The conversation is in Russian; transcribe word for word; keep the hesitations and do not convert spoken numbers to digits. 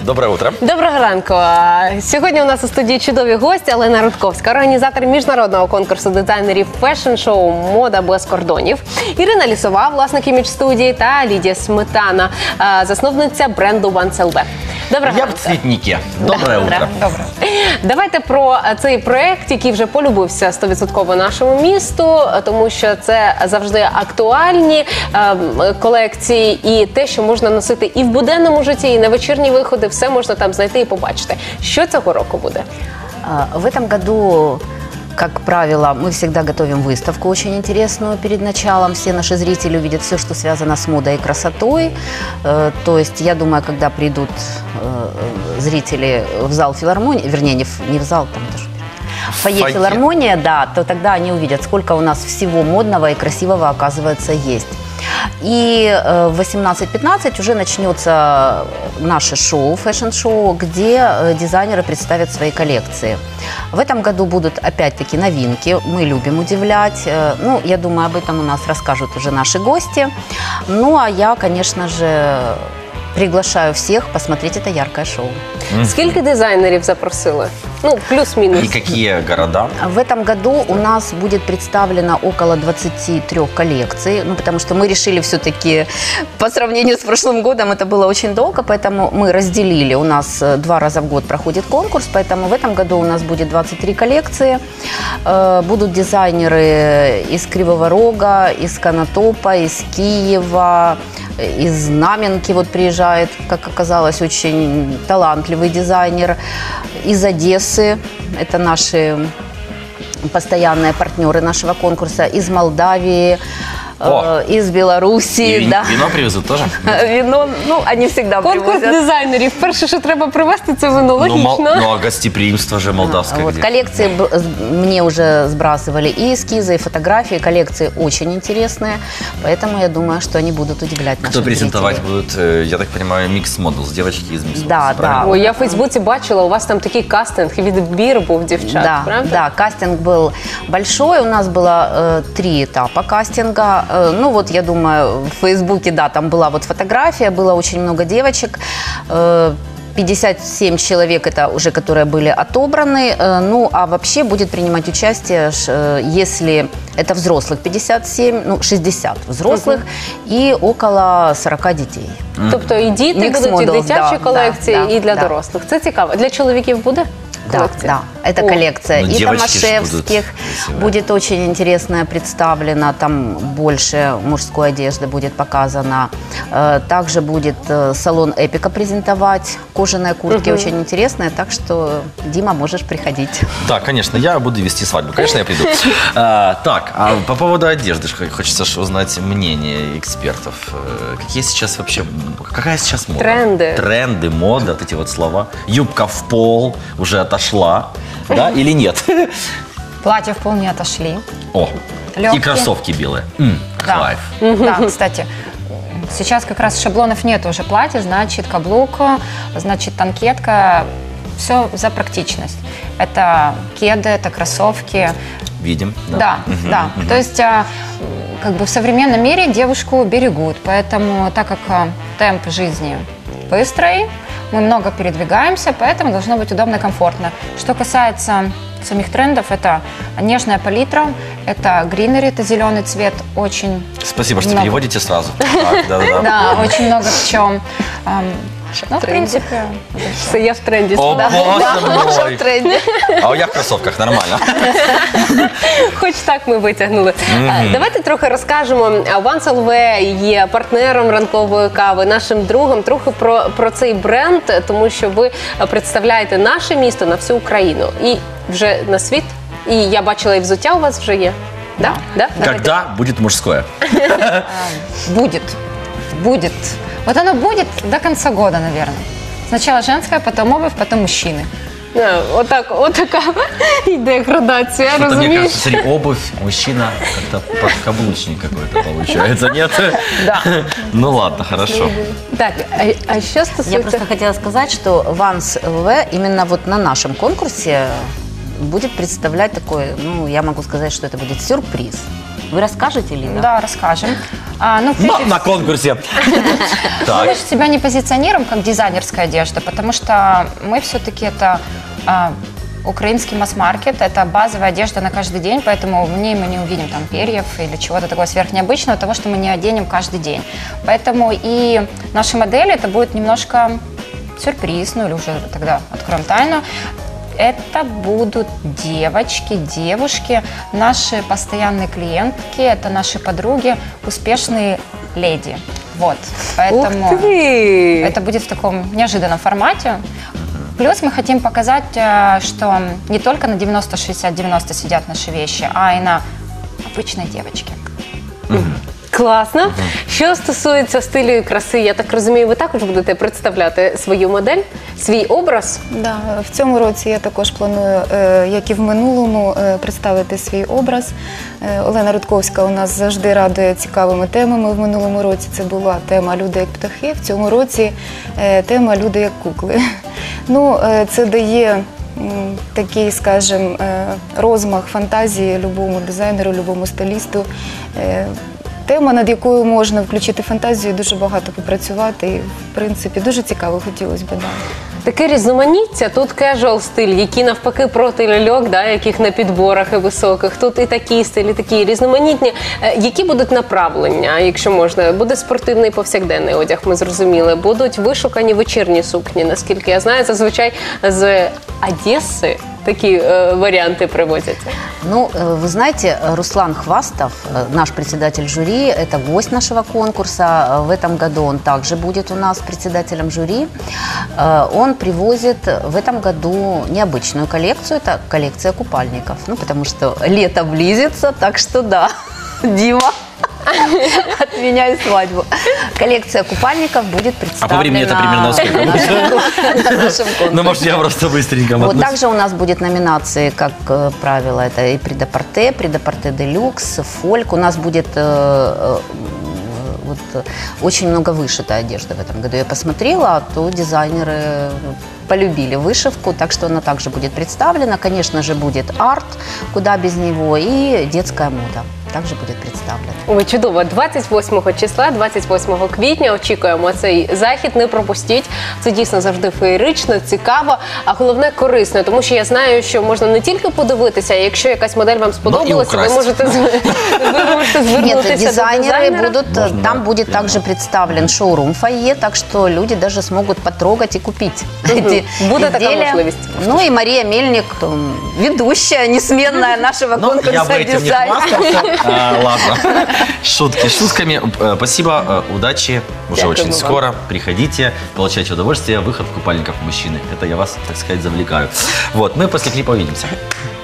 Доброе утро. Доброго ранку. Сьогодні у нас у студії чудові гості. Олена Рудковська, організатор міжнародного конкурсу дизайнерів фешн-шоу «Мода без кордонів». Ірина Лісова, власник імідж-студії, та Лідія Сметана, засновниця бренду Once ел бі. Доброго Я ранку. в цвітнике. Доброе утро. Добре. Давайте про цей проект, який вже полюбився сто відсотків нашому місту, тому що це завжди актуальні е, колекції і те, що можна носити і в буденному житті, і на вечірні виходи, все можна там знайти і побачити. Що цього року буде? В этом году, как правило, мы всегда готовим выставку очень интересную перед началом. Все наши зрители увидят все, что связано с модой и красотой. То есть, я думаю, когда придут зрители в зал филармонии, вернее, не в, не в зал, там даже фойе Фойе. филармония, да, то тогда они увидят, сколько у нас всего модного и красивого, оказывается, есть. И в восемнадцать пятнадцать уже начнется наше шоу, фэшн-шоу, где дизайнеры представят свои коллекции. В этом году будут опять-таки новинки. Мы любим удивлять. Ну, я думаю, об этом у нас расскажут уже наши гости. Ну, а я, конечно же, приглашаю всех посмотреть это яркое шоу. Скільки дизайнерів запросили? Ну, плюс-мінус. И какие города? В этом году у нас будет представлено около двадцати трёх коллекций, ну, потому что мы решили все-таки, по сравнению с прошлым годом, это было очень долго, поэтому мы разделили. У нас два раза в год проходит конкурс, поэтому в этом году у нас будет двадцать три коллекции. Будут дизайнеры из Кривого Рога, из Конотопа, из Киева, из Знаменки вот приезжает, как оказалось, очень талантливый дизайнер, из Одессы, это наши постоянные партнеры нашего конкурса, из Молдавии, О! из Белоруссии. И да. вино привезут тоже? Вино, ну, они всегда Конкурс привозят. дизайнерів. Перше, що треба привезти, це вино. Ну, Логічно. мол- ну, а гостеприимство же молдавское Вот, где? коллекции б- мне уже сбрасывали и эскизы, и фотографии. Коллекции очень интересные, поэтому я думаю, что они будут удивлять наших Кто презентовать зрителей. будут, э, я так понимаю, микс Models, девочки из Miss Да, Models, правильно? да. Ой, я в Фейсбуці бачила, у вас там такий кастинг, відбір був дівчат, Да, правда? да, кастинг был большой, у нас было э, три этапа кастинга. Э, ну вот, я думаю, в Фейсбуке, да, там была вот фотография, было очень много девочек. Э, пятьдесят семь человек, это уже которые были отобраны. Э, ну, а вообще будет принимать участие, ш- э, если это взрослых пятьдесят семь, ну, шестьдесят взрослых и около сорока детей. Тобто і діти Mix будуть, і models, дитячі да, колекції, да, і для да. дорослих. Це цікаво. Для чоловіків буде Да, колекція? да, это О. коллекция Ну, и девочки ж Томашевских. будут красивые. Будет очень интересная представлена, там больше мужской одежды будет показано. Э, Также будет э, салон Эпика презентовать, кожаные куртки очень интересные, так что, Дима, можешь приходить. Да, конечно, я буду вести свадьбу. Конечно, я приду. А, так, а по поводу одежды ж хочется ж узнать мнение экспертов. Э, Какие сейчас вообще, какая сейчас мода? Тренды. Тренды, мода, вот эти вот слова. Юбка в пол уже отошла, да, или нет? Платья вполне отошли. О, и Легкие. кроссовки белые. М, Да. Кайф. Да, кстати, сейчас как раз шаблонов нет уже платья, значит каблук, значит танкетка. Все за практичность. Это кеды, это кроссовки. Видим. Да, Мгм, да. мгм. То есть а, как бы в современном мире девушку берегут, поэтому так как а, темп жизни быстрый, мы много передвигаемся, поэтому должно быть удобно и комфортно. Что касается самих трендов, это нежная палитра, это гринери, это зеленый цвет, очень Спасибо, что много. переводите сразу. Так, да-да-да. Да, очень много в чем. Ну, в тренде. принципе, Це я в тренді. О, Да. боже мой. А я в кроссовках, нормально. Хоч так ми витягнули. А, Давайте трохи розкажемо. Once ел бі є партнером ранкової кави, нашим другом, трохи про, про цей бренд, тому що ви представляєте наше місто на всю Україну. І вже на світ. І я бачила, і взуття у вас вже є. Да? Да? Когда будет мужское? будет, будет. Вот оно будет до конца года, наверное. Сначала женская, потом обувь, потом мужчины. А, Отак, отака йде градація, Что-то мне розумієш? кажется, смотри, обувь, мужчина, как-то подкаблучник какой-то получается, нет? Да. Ну ладно, хорошо. Так, а, а що Я стосується... просто хотела сказать, что Once эл би именно вот на нашем конкурсе будет представлять такой, ну, я могу сказать, что это будет сюрприз. Вы расскажете, Лина? Да, расскажем. А, ну, На, прежде на конкурсе. Мы Так. же себя не позиционируем как дизайнерская одежда, потому что мы все-таки это а, украинский масс-маркет, это базовая одежда на каждый день, поэтому в ней мы не увидим там перьев или чего-то такого сверхнеобычного, того, что мы не оденем каждый день. Поэтому и наши модели это будет немножко сюрприз, ну или уже тогда откроем тайну. Это будут девочки, девушки, наши постоянные клиентки, это наши подруги, успешные леди. Вот, поэтому Ух ты! это будет в таком неожиданном формате. Плюс мы хотим показать, э, что не только на девяносто шестьдесят девяносто сидят наши вещи, а и на обычной девочке. Класно. Що стосується стилю і краси, я так розумію, ви також будете представляти свою модель, свій образ. Да, в цьому році я також планую, е, як і в минулому, е, представити свій образ. Е, Олена Рудковська у нас завжди радує цікавими темами. В минулому році це була тема «Люди як птахи», в цьому році е, тема «Люди як кукли». Ну, е, це дає м, такий, скажімо, е, розмах фантазії любому дизайнеру, любому стилісту. Е, Тема, над якою можна включити фантазію, дуже багато попрацювати. І, в принципі, дуже цікаво хотілося б. Да. Таке різноманіття, тут кежуал стиль, які навпаки проти ляльок, да, яких на підборах і високих. Тут і такі стилі, такі різноманітні. Е, Які будуть направлення, якщо можна? Буде спортивний повсякденний одяг, ми зрозуміли. Будуть вишукані вечірні сукні, наскільки я знаю, зазвичай з Одеси такі е, варіанти привозять. Ну, э, вы знаете, Руслан Хвастов, э, наш председатель жюри, это гость нашего конкурса. Э, В этом году он также будет у нас председателем жюри. Э, Он привозит в этом году необычную коллекцию. Это коллекция купальников. Ну, потому что лето близится, так что да, Дима, отменяй свадьбу. Коллекция купальников будет А представлена... по времени это примерно сколько будет? на нашем конкурсе. Ну, может, я просто быстренько Вот мотнусь. также у нас будет номинации, как э, правило, это и предапорте, предапорте делюкс, фольк. У нас будет э, э, вот, э, очень много вышитой одежды в этом году. Я посмотрела, то дизайнеры полюбили вышивку, так что она также будет представлена. Конечно же, будет арт, куда без него, и детская мода также будет представлена. Ой, чудово. двадцять восьмого числа, двадцять восьмого квітня очікуємо цей захід. Не пропустіть. Це дійсно завжди феєрично, цікаво, а головне корисно. Тому що я знаю, що можна не тільки подивитися, а якщо якась модель вам сподобалася, ви украсть. можете, з- ви можете звернутися Нет, до дизайнеры дизайнера. будут, э, Можно, там да, будет прямо. также представлен шоурум фойе, так что люди даже смогут потрогать и купить эти Будет такая изделия. возможность. Ну и Мария Мельник, м, ведущая, несменная нашего Ну, я в конкурса этим не дизайна. хвастался. А, ладно. Шутки шутками. Э, Спасибо, э, удачи. Уже Дякую очень вам. скоро. Приходите, получайте удовольствие. Выход в купальниках мужчины. Это я вас, так сказать, завлекаю. Вот, мы после клипа увидимся.